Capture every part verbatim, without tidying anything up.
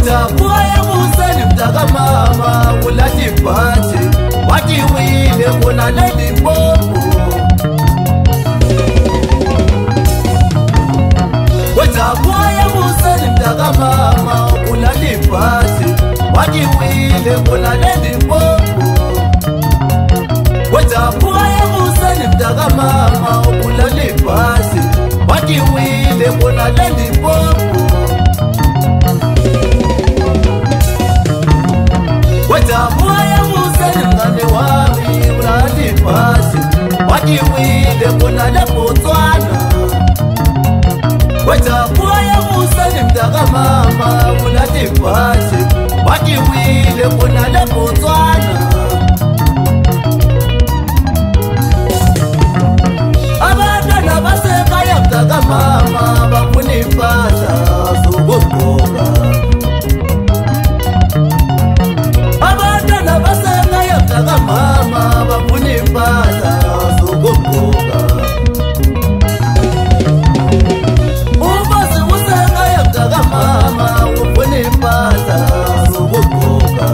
Wetakuya museni mtaka mama ulati pati wati wile kuna lady bobo. Wetakuya museni mtaka mama ulati pati wati wile kuna lady bobo. Wetakuya museni mtaka mama ulati pati wati wile kuna lady bobo. Wetakuya museni mtani wami ulati pati wati wile kuna lepotwana. Wetakuya museni mtaka mama ulati pati wati wile kuna lepotwana. Abantwana basekhaya mtaka mama bafuna impahla zokugqoka. Abantwana basekhaya mtaka mama bafuna impahla zokugqoka. Ubosi usekhaya mtaka mama ufuna impahla zokugqoka.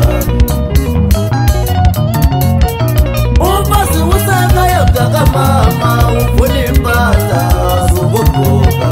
Ubosi usekhaya mtaka mama ufuna impahla zokugqoka.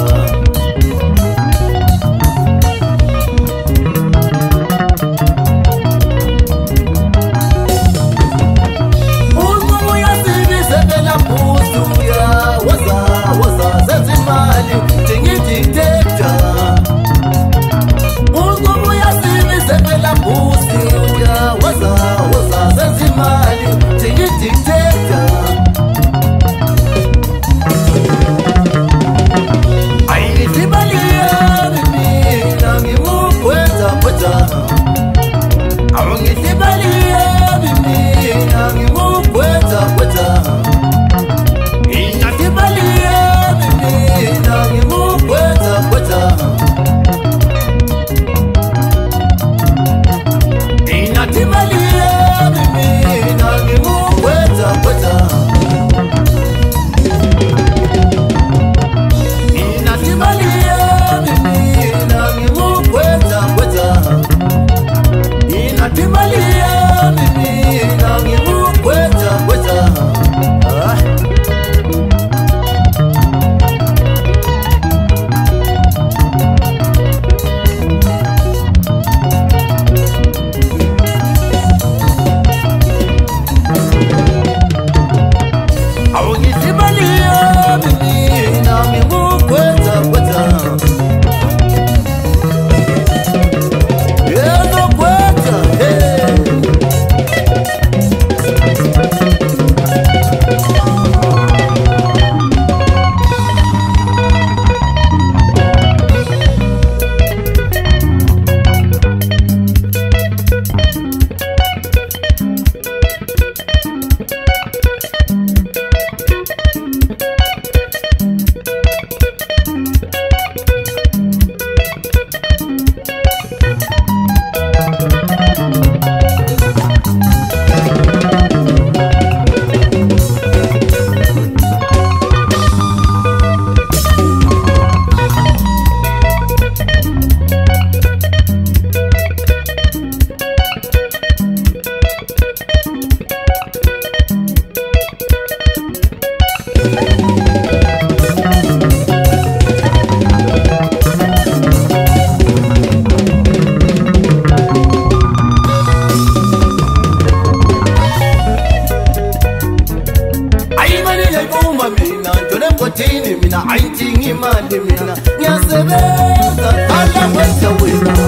Mina aintingi mali mina ngiyasebenza ala kwenza wena.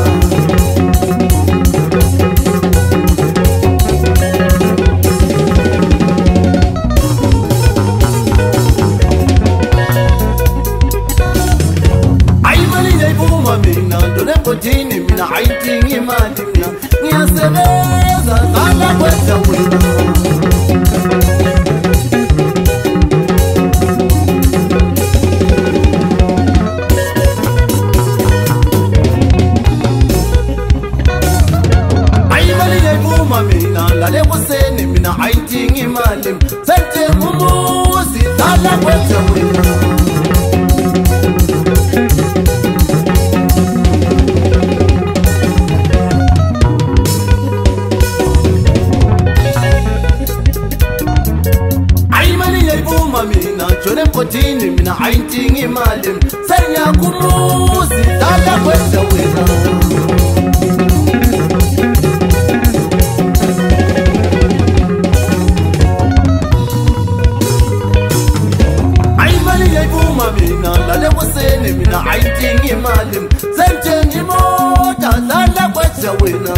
Ai mali yaibuma mina ndone kotini mina aintingi mali mina ngiyasebenza ala kwenza wena. Mina lale kuseni mina aintingi mali sente mumuzi ala kwenza wena. imali senyakumuzi dala kwetha wena ayimali yayivuma mina lale kuseni mina ayidingi imali senthenga imota dala kwetha wena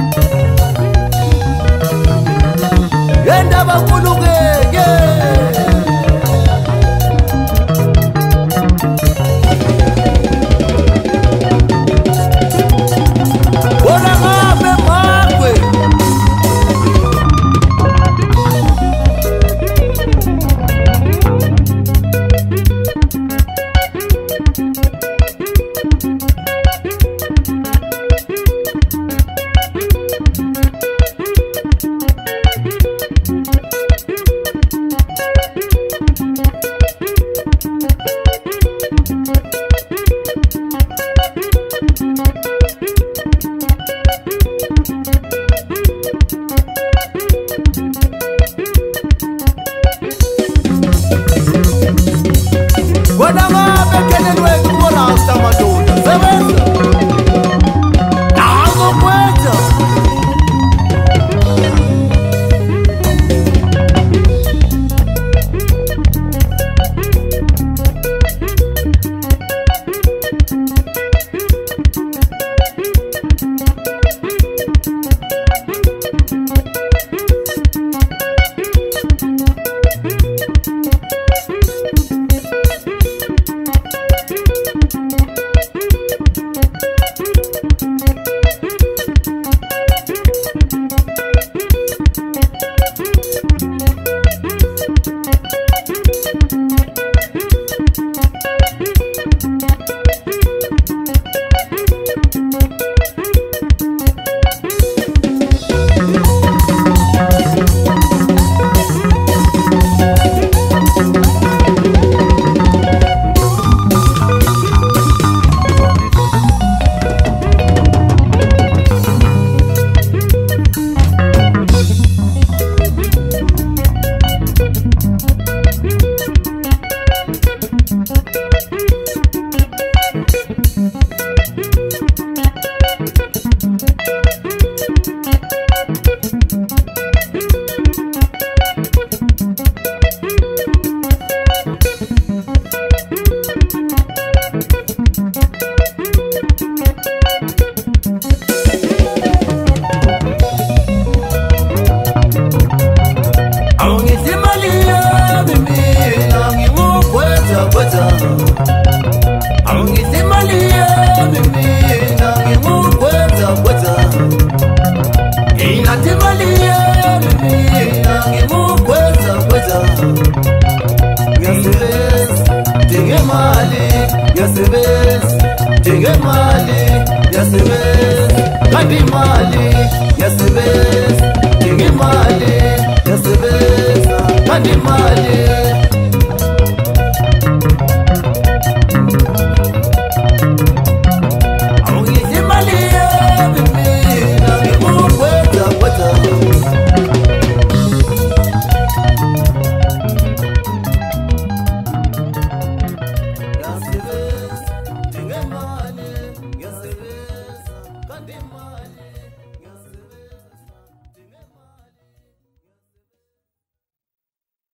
Yenda bakuluke, yeah.